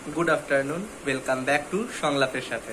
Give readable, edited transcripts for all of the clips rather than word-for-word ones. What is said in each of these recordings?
Good afternoon, welcome back to সংলাপের সাথে।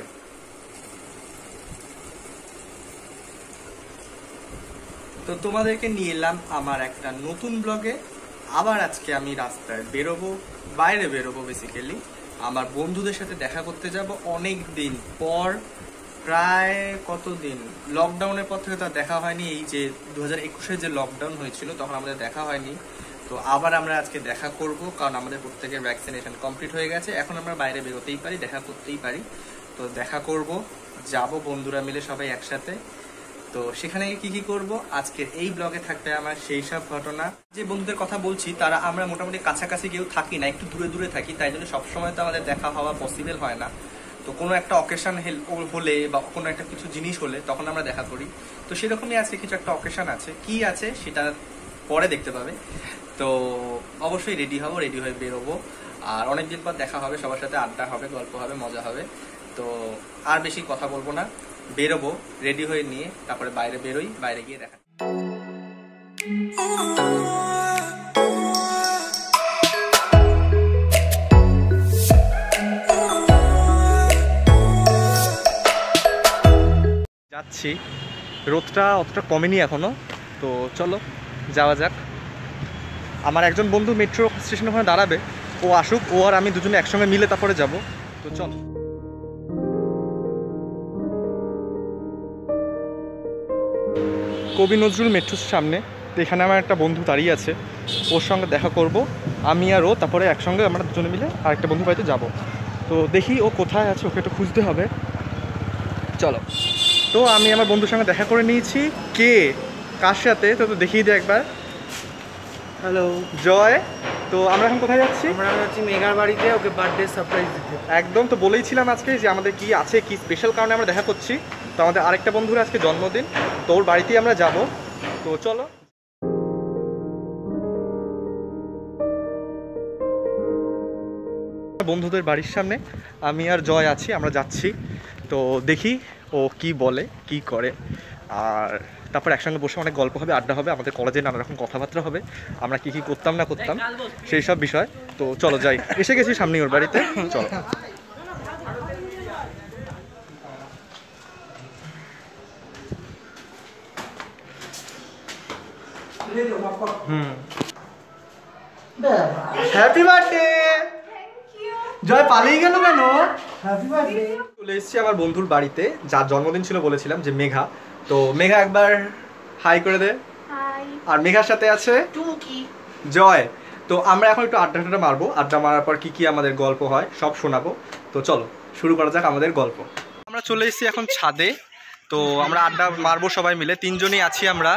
তো তোমাদেরকে নিয়ে এলাম আমার একটা নতুন ব্লগে। আবার আজকে আমি রাস্তায় বেরোবো, বাইরে বেরোবো বেসিক্যালি আমার বন্ধুদের সাথে দেখা করতে যাব। অনেক দিন পর, প্রায় কতদিন, লকডাউনের পর থেকে তার দেখা হয়নি। এই যে 2021-এ যে লকডাউন হয়েছিল তখন আমাদের দেখা হয়নি। তো আবার আমরা আজকে দেখা করব, কারণ আমাদের প্রত্যেকের ভ্যাকসিনেশন কমপ্লিট হয়ে গেছে। এখন আমরা বাইরে বেরোতেই পারি, দেখা করতেই পারি। তো দেখা করব, যাব বন্ধুরা মিলে সবাই একসাথে। তো সেখানে কি কি করব আজকের এই ব্লগে থাকবে আমার সেই সব ঘটনা। যে বন্ধুদের কথা বলছি তারা আমরা মোটামুটি কাছাকাছি কেউ থাকি না, একটু দূরে দূরে থাকি, তাই জন্য সবসময় তো আমাদের দেখা হওয়া পসিবল হয় না। তো কোনো একটা অকেশন হলে বা কোনো একটা কিছু জিনিস হলে তখন আমরা দেখা করি। তো সেরকমই আজকে কিছু একটা অকেশন আছে, কি আছে সেটা পরে দেখতে পাবে। তো অবশ্যই রেডি হব, রেডি হয়ে বেরোবো। আর অনেকদিন পর দেখা হবে, সবার সাথে আড্ডা হবে, গল্প হবে, মজা হবে। তো আর বেশি কথা বলবো না, বেরোবো রেডি হয়ে নিয়ে, তারপরে বাইরে বেরোই, বাইরে গিয়ে দেখা। যাচ্ছি, রোদটা অতটা কমেনি এখনো, তো চলো যাওয়া যাক। আমার একজন বন্ধু মেট্রো স্টেশন ওখানে দাঁড়াবে, ও আসুক, ও আর আমি দুজনে একসঙ্গে মিলে তারপরে যাব। তো চলো। কবি নজরুল মেট্রোর সামনে, তো এখানে আমার একটা বন্ধু দাঁড়িয়ে আছে, ওর সঙ্গে দেখা করব আমি আর ও, তারপরে একসঙ্গে আমরা দুজনে মিলে আরেকটা বন্ধু বাড়িতে যাব। তো দেখি ও কোথায় আছে, ওকে একটু খুঁজতে হবে। চলো। তো আমি আমার বন্ধুর সঙ্গে দেখা করে নিয়েছি। কে কার সাথে তো দেখিয়ে দিই একবার। হ্যালো জয়। তো আমরা এখন কোথায় যাচ্ছি? আমরা যাচ্ছি মেঘার বাড়িতে ওকে বার্থডে সারপ্রাইজ দিতে। একদম, তো বলেইছিলাম আজকে যে আমাদের কি আছে, কি স্পেশাল কারণে আমরা দেখা করছি। তো আমাদের আরেকটা বন্ধুর আজকে জন্মদিন, তো ওর বাড়িতেই আমরা যাব। তো চলো। বন্ধুদের বাড়ির সামনে আমি আর জয় আছি, আমরা যাচ্ছি। তো দেখি ও কি বলে, কি করে। আর তারপর একসঙ্গে বসে অনেক গল্প হবে, আড্ডা হবে, আমাদের কলেজে নানা রকম কথাবার্তা হবে, আমরা কি কি করতাম না করতাম সেই সব বিষয়। তো চলো যাই, এসে গেছি সামনে ওর বাড়িতে, চলো। Happy birthday. জয় পালিয়ে গেল কেন? Happy birthday. চলে এসেছি আমার বন্ধুর বাড়িতে, যার জন্মদিন ছিল, বলেছিলাম যে মেঘা। তো মেঘা একবার হাই করে দে। আর মেঘার সাথে আছে জয়। তো আমরা এখন একটু আড্ডা মারবো, আড্ডা মারার পর কি কি আমাদের গল্প হয় সব শোনাবো। তো চলো শুরু করা যাক আমাদের গল্প। আমরা চলে এসেছি এখন ছাদে, তো আমরা আড্ডা মারবো সবাই মিলে, তিনজনই আছি আমরা।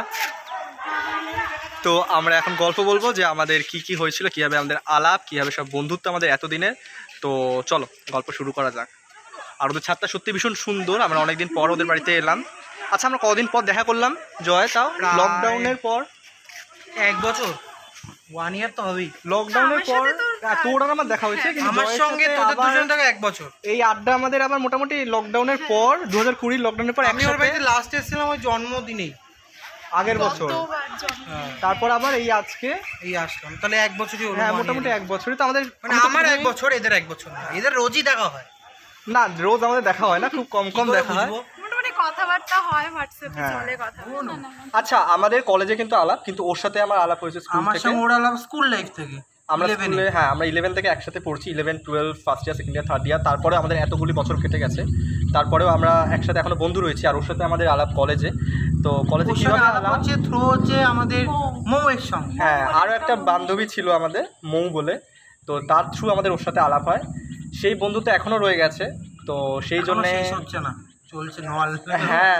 তো আমরা এখন গল্প বলবো যে আমাদের কি কি হয়েছিল, কীভাবে আমাদের আলাপ, কীভাবে সব বন্ধুত্ব আমাদের এতদিনের। তো চলো গল্প শুরু করা যাক। আর ওদের ছাদটা সত্যি ভীষণ সুন্দর, আমরা অনেকদিন পর ওদের বাড়িতে এলাম। আচ্ছা, আমরা কদিন পর দেখা করলাম জয়? তাও লকডাউনের পর 1 বছর, 1 ইয়ার তো হবেই। লকডাউনের পর তোর আর আমার দেখা হয়েছে, কিন্তু আমার সঙ্গে তোদের দুজন থেকে 1 বছর। এই আড্ডা আমাদের আবার মোটামুটি লকডাউনের পর 2020 লকডাউনের পর আমি ওর বাড়িতে লাস্ট এসেছিলাম ওই জন্মদিনেই, আগের বছর। তারপর আবার এই আজকে এই আসলাম, তাহলে 1 বছরই হলো। হ্যাঁ, মোটামুটি 1 বছরই তো আমাদের। মানে আমার 1 বছর, এদের 1 বছর না, এদের রোজই দেখা হয় না, রোজ আমাদের দেখা হয় না, খুব কম কম দেখা হয়, মোটামুটি কথাবার্তা হয়, হোয়াটসঅ্যাপে চলে কথা। আচ্ছা, আমাদের কলেজে কিন্তু আলাপ, কিন্তু ওর সাথে আমার আলাপ হয়েছে স্কুল থেকে। আমার সঙ্গে ওর আলাপ স্কুল লাইফ থেকে। আমরা স্কুলে, হ্যাঁ, আমরা 11 থেকে একসাথে পড়ছি, 11, 12, first year, second year, third year. তারপরে আমাদের এতগুলি বছর কেটে গেছে, তারপরেও আমরা একসাথে এখনো বন্ধু রয়েছি। আর ওর সাথে আমাদের আলাপ কলেজে। তো কলেজে কিভাবে আলাপ হচ্ছে? থ্রু হচ্ছে আমাদের মৌয়ের সঙ্গে। হ্যাঁ, আরও একটা বান্ধবী ছিল আমাদের, মৌ বলে, তো তার থ্রু আমাদের ওর সাথে আলাপ হয়। সেই বন্ধুত্ব এখনো রয়ে গেছে, তো সেই জন্য হচ্ছে না, চলছে নল। হ্যাঁ,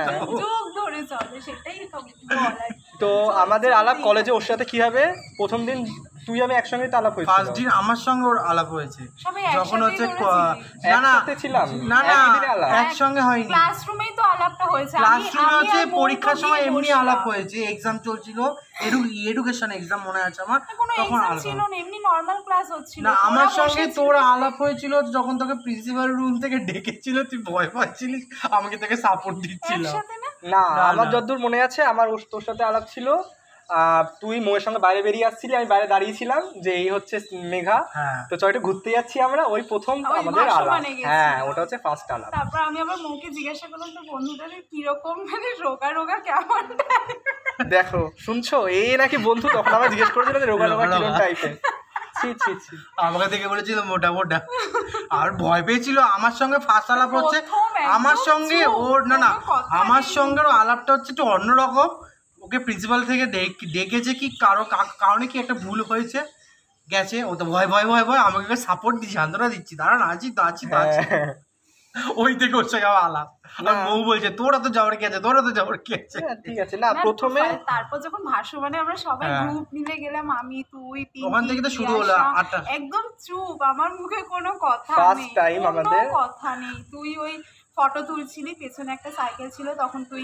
সেটাই তো আমাদের আলাপ কলেজে ওর সাথে কিভাবে প্রথম দিন তুই আমি একসঙ্গে তো আলাপ হয়েছিল। ফার্স্ট দিন আমার সঙ্গে ওর আলাপ হয়েছে যখন হচ্ছে একসাথে ছিলাম, না একসঙ্গে হয়নি, ক্লাসরুমেই তো আলাপটা হয়েছে। ক্লাসরুমে হচ্ছে পরীক্ষার সময় এমনি আলাপ হয়েছে, এক্সাম চলছিল, এডুকেশন এক্সাম মনে আছে আমার, তখন আলাপ ছিল না, এমনি নরমাল ক্লাস হচ্ছিল। না, আমার সঙ্গে তোর আলাপ হয়েছিল যখন তোকে প্রিন্সিপাল রুম থেকে ডেকেছিল, তুই ভয় পাচ্ছিলিস, আমাকে তোকে সাপোর্ট দিচ্ছিল। না, আমার যতদূর মনে আছে আমার তোর সাথে আলাপ ছিল তুই মোয়ের সঙ্গে বাইরে বেরিয়ে আসছিলি, আমি বাইরে দাঁড়িয়েছিলাম যে এই হচ্ছে মেঘা, তো চল একটু ঘুরতে যাচ্ছি আমরা, ওই প্রথম আমাদের আলাপ। হ্যাঁ, ওটা হচ্ছে ফার্স্ট আলাপ। তারপর আমি আবার মৌকে জিজ্ঞাসা করলাম তো বন্ধুটাদের কিরকম, মানে রোগা রোগা কেমন। দেখো শুনছো, এই নাকি বন্ধু, তখন আমরা জিজ্ঞেস করেছিল যে রোগা রোগা কিরকম টাইপের। আমাকে দেখে বলেছিল মোটা মোটা, আর ভয় পেয়েছিল। আমার সঙ্গে ফার্স্ট আলাপ হচ্ছে, আমার সঙ্গে ওর না আমার সঙ্গে আলাপটা হচ্ছে একটু অন্যরকম। ওকে প্রিন্সিপাল থেকে ডেকেছে কি কারণে কি একটা ভুল হয়েছে, গেছে ও তো ভয় ভয় ভয় ভয় আমাকে সাপোর্ট দিচ্ছি, সান্ত্বনা দিচ্ছি, দাঁড়ান আছি তো আছি তো আছি। ওই থেকে ওর সঙ্গে আলাপ। বউ বলছে তোরা তো যাওয়ার কি আছে, তোরা তো যাওয়ার কি আছে। ঠিক আছে না, প্রথমে তারপর যখন ভাসমানে আমরা সবাই গ্রুপ মিলে গেলাম, আমি তুই ওখান থেকে তো শুরু হলো একদম চুপ, আমার মুখে কোনো কথা ফার্স্ট টাইম আমাদের কথা নেই। তুই ওই ফটো তুলছিলি, পেছনে একটা সাইকেল ছিল, তখন তুই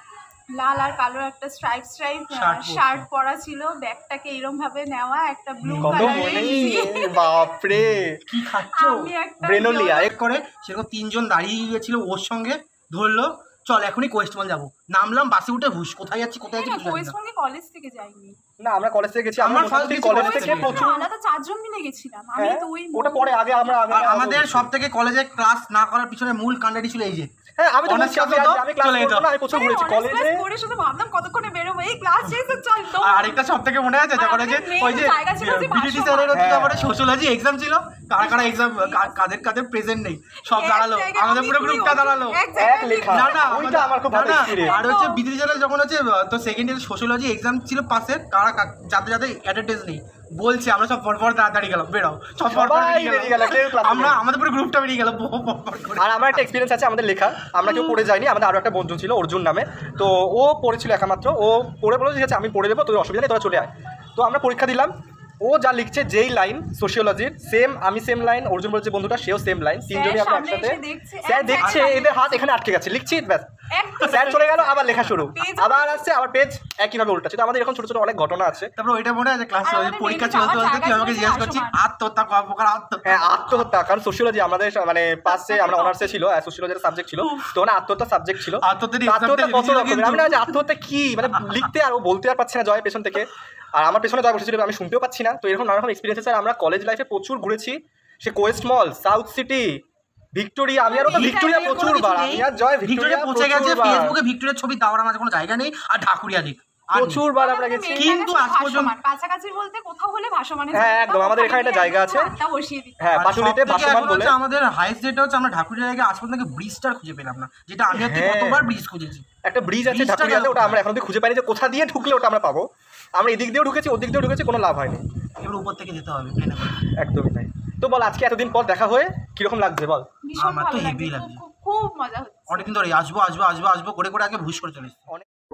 লাল আর কালো একটা স্ট্রাইপ শার্ট পরা ছিল, ব্যাগটাকে এরকম ভাবে নেওয়া, একটা ব্লু কালারের। বাপরে কি খাচ্ছো, ব্রেনোলিয়া এক করে সেরকম তিনজন দাঁড়িয়ে গিয়েছিল ওর সঙ্গে, ধরলো চল এখনই কোয়েস্টমল যাবো। নামলাম বাসে উঠে হুশ, কোথায় যাচ্ছি কোথায় যাচ্ছি। কোয়েস্টমল কলেজ থেকে যাইনি, না আমরা কলেজ থেকে গেছি। আমরা কলেজ থেকে প্রচুর আলাদা চারজন মিলে গেছিলাম, আমি তুই। ওটা পরে আগে আমরা আমাদের সব থেকে কলেজে ক্লাস না করার পিছনে মূল কাণ্ডটি ছিল এই যে, হ্যাঁ আমি তো বলছি আমি ক্লাস করব না, আমি প্রচুর ঘুরেছি কলেজে। পরে শুধু ভাবলাম কতক্ষণে বের হবে, এই ক্লাস শেষ হচ্ছে চল তো। আর আরেকটা সব থেকে মনে আছে যখন যে ওই যে বিডিটি স্যারের হচ্ছে তারপরে সোশ্যোলজি এক্সাম ছিল, কারা কারা এক্সাম কাদের কাদের প্রেজেন্ট নেই সব দাঁড়ালো, আমাদের পুরো গ্রুপটা দাঁড়ালো এক লেখা। না না ওইটা আমার খুব ভালো এক্সপেরিয়েন্স। আর হচ্ছে বিডিটি স্যারের যখন হচ্ছে তো সেকেন্ড ইয়ার সোশ্যোলজি এক্সাম ছিল পাশে, কারা যাদের যাদের অ্যাটেন্ডেন্স নেই বলছে, আমরা সব পর পর তাড়াতাড়ি গেলাম, বেরাও সব পর পর বেরিয়ে গেল, আমরা আমাদের পুরো গ্রুপটা বেরিয়ে গেল। আর আমার একটা এক্সপেরিয়েন্স আছে আমাদের লেখা, আমরা কেউ পড়ে যাইনি, আমাদের আরো একটা বন্ধু ছিল অর্জুন নামে, তো ও পড়েছিল একমাত্র, ও পড়ে বলে ঠিক আছে আমি পড়ে দেবো, তোর অসুবিধা নেই, তোরা চলে আয়। তো আমরা পরীক্ষা দিলাম, ও যা লিখছে যেই লাইন সোশিওলজির সেম, আমি সেম লাইন, অর্জুন বলছে বন্ধুটা সেও সেম লাইন, তিনজনই আমরা একসাথে। স্যার দেখছে এদের হাত এখানে আটকে গেছে, লিখছি ব্যাস, স্যার চলে গেল, আবার লেখা শুরু, আবার আসছে, আবার পেজ একইভাবে উল্টাচ্ছে। তো আমাদের এরকম ছোট ছোট অনেক ঘটনা আছে। তারপর ওইটা মনে আছে ক্লাস পরীক্ষা চলতে চলতে তুই আমাকে জিজ্ঞাসা করছিস আত্মহত্যা কয় প্রকার আত্মহত্যা। হ্যাঁ আত্মহত্যা, কারণ সোশিওলজি আমাদের মানে পাশে আমরা অনার্সে ছিল, সোশিওলজির সাবজেক্ট ছিল, তো না আত্মহত্যা সাবজেক্ট ছিল। আত্মহত্যা কত রকমের, আমি না যে আত্মহত্যা কি মানে লিখতে আর ও বলতে আর পারছে না জয় পেছন থেকে, আর আমার পেছনে জয় বসেছিল আমি শুনতেও পাচ্ছি না। তো এরকম নানা রকম এক্সপিরিয়েন্স আছে। আমরা কলেজ লাইফে প্রচুর ঘুরেছি, সে Quest Mall, South City, Victoria, আমি আর ভিক্টোরিয়া প্রচুর বার, আমি আর জয় ভিক্টোরিয়া পৌঁছে গেছে। ফেসবুকে ভিক্টোরিয়ার ছবি দেওয়ার মাঝে কোনো জায়গা নেই, আর ঢাকুরিয়া দিক প্রচুর বার আমরা গেছি, কিন্তু আজ পর্যন্ত কাছাকাছি বলতে কোথাও হলে ভাসমানে। হ্যাঁ একদম, আমাদের এখানে একটা জায়গা আছে, হ্যাঁ পাটুলিতে ভাসমান বলে। আমাদের হাইস্ট যেটা হচ্ছে আমরা ঢাকুরিয়া জায়গায় আজ পর্যন্ত ব্রিজটা খুঁজে পেলাম না, যেটা আমি হচ্ছে কতবার ব্রিজ খুঁজেছি। একটা ব্রিজ আছে ঢাকুরিয়াতে, ওটা আমরা এখন অবধি খুঁজে পাইনি যে কোথা দিয়ে ঢুকলে ওটা আমরা পাবো। আমরা এদিক দিয়েও ঢুকেছি, ওদিক দিয়েও ঢুকেছি, কোনো লাভ হয়নি। এবার উপর থেকে যেতে হবে প্লেনে করে। একদমই তাই। তো বল আজকে এতদিন পর দেখা হয়ে কিরকম লাগছে বল? আমার তো হেভি লাগছে, খুব মজা হচ্ছে। অনেকদিন ধরে আসবো আসবো আসবো আসবো করে করে আগে ভুশ করে চলে এসেছি।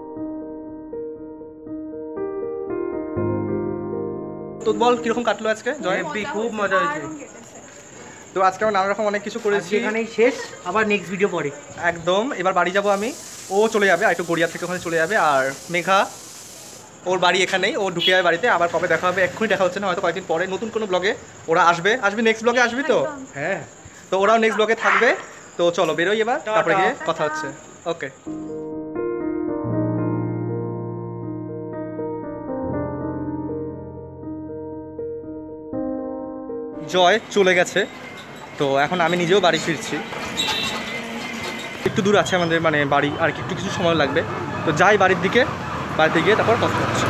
তো বল কিরকম কাটলো আজকে জয়? খুব মজা হয়েছে। তো আজকে আমরা নানা রকম অনেক কিছু করেছি, এখানেই শেষ, আবার নেক্সট ভিডিও পরে একদম। এবার বাড়ি যাব আমি, ও চলে যাবে আর একটু গড়িয়া থেকে ওখানে চলে যাবে, আর মেঘা ওর বাড়ি এখানেই, ও ঢুকে যাবে বাড়িতে। আবার কবে দেখা হবে এক্ষুনি দেখা হচ্ছে না, হয়তো কয়েকদিন পরে নতুন কোনো ব্লগে ওরা আসবে নেক্সট ব্লগে আসবি তো? হ্যাঁ, তো ওরাও নেক্সট ব্লগে থাকবে। তো চলো বেরোই এবার, তারপরে গিয়ে কথা হচ্ছে। ওকে। জয় চলে গেছে, তো এখন আমি নিজেও বাড়ি ফিরছি। একটু দূর আছে আমাদের মানে বাড়ি, আর একটু কিছু সময় লাগবে। তো যাই বাড়ির দিকে, বাড়িতে গিয়ে তারপর কথা হচ্ছে।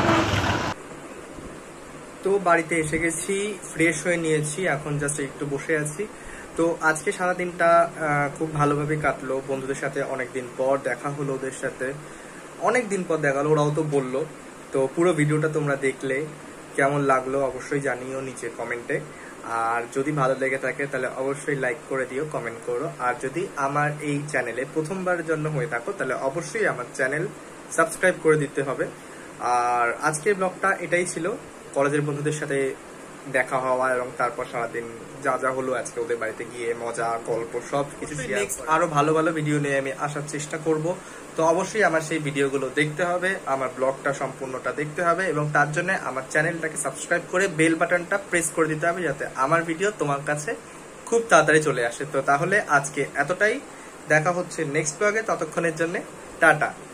তো বাড়িতে এসে গেছি, ফ্রেশ হয়ে নিয়েছি, এখন জাস্ট একটু বসে আছি। তো আজকে সারাদিনটা খুব ভালোভাবে কাটলো, বন্ধুদের সাথে অনেকদিন পর দেখা হলো, ওদের সাথে অনেকদিন পর দেখা হলো, ওরাও তো বললো। তো পুরো ভিডিওটা তোমরা দেখলে কেমন লাগলো অবশ্যই জানিও নিচে কমেন্টে। আর যদি ভালো লেগে থাকে তাহলে অবশ্যই লাইক করে দিও, কমেন্ট করো। আর যদি আমার এই চ্যানেলে প্রথমবারের জন্য হয়ে থাকো তাহলে অবশ্যই আমার চ্যানেল সাবস্ক্রাইব করে দিতে হবে। আর আজকের ব্লগটা এটাই ছিল, কলেজের বন্ধুদের সাথে দেখা হওয়া এবং তারপর সারাদিন যা যা হলো আজকে ওদের বাড়িতে গিয়ে মজা গল্প সব কিছু। আরো ভালো ভালো ভিডিও নিয়ে আমি আসার চেষ্টা করব। তো অবশ্যই আমার সেই ভিডিওগুলো দেখতে হবে, আমার ব্লগটা সম্পূর্ণটা দেখতে হবে, এবং তার জন্য আমার চ্যানেলটাকে সাবস্ক্রাইব করে বেল বাটনটা প্রেস করে দিতে হবে, যাতে আমার ভিডিও তোমার কাছে খুব তাড়াতাড়ি চলে আসে। তো তাহলে আজকে এতটাই, দেখা হচ্ছে নেক্সট ব্লগে, ততক্ষণের জন্য টাটা।